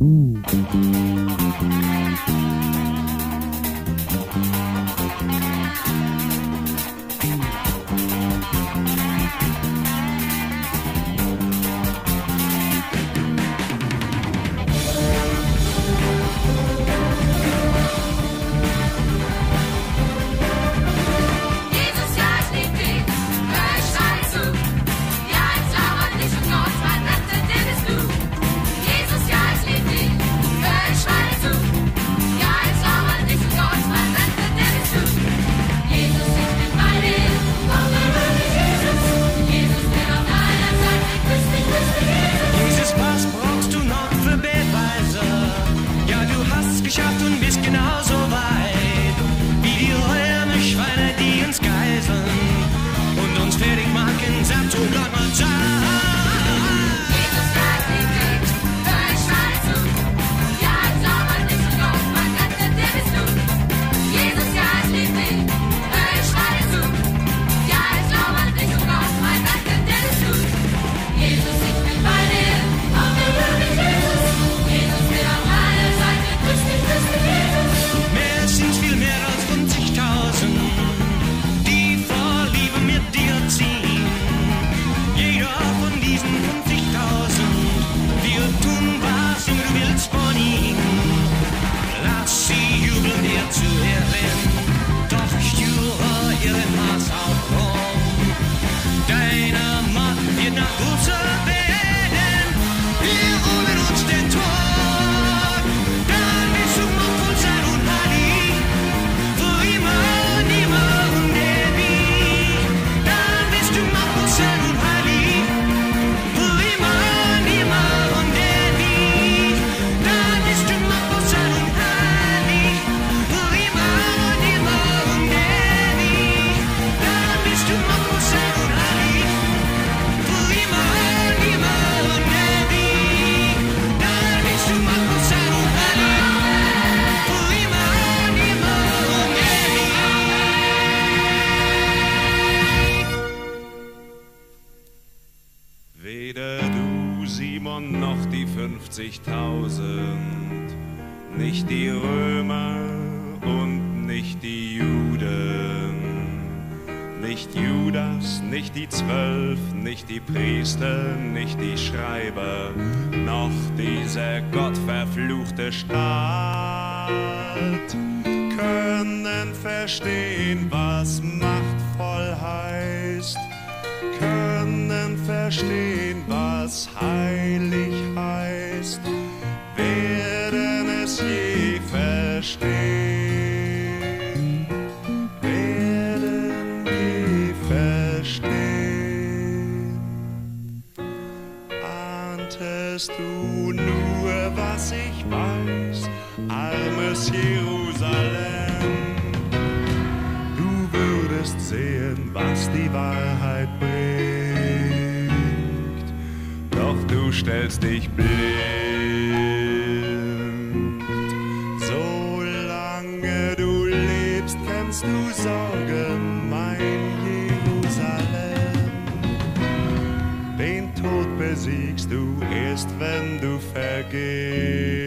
Nicht die Römer und nicht die Juden, nicht Judas, nicht die 12, nicht die Priester, nicht die Schreiber, noch dieser gottverfluchte Staat können verstehen, was machtvoll heißt, können verstehen, was heilig heißt, werden es je verstehen, werden je verstehen. Ahntest du nur, was ich weiß, armes Jerusalem? Du würdest sehen, was die Wahrheit bringt, doch du stellst dich blind. Du Sorge, mein Jerusalem, den Tod besiegst du erst, wenn du vergehst.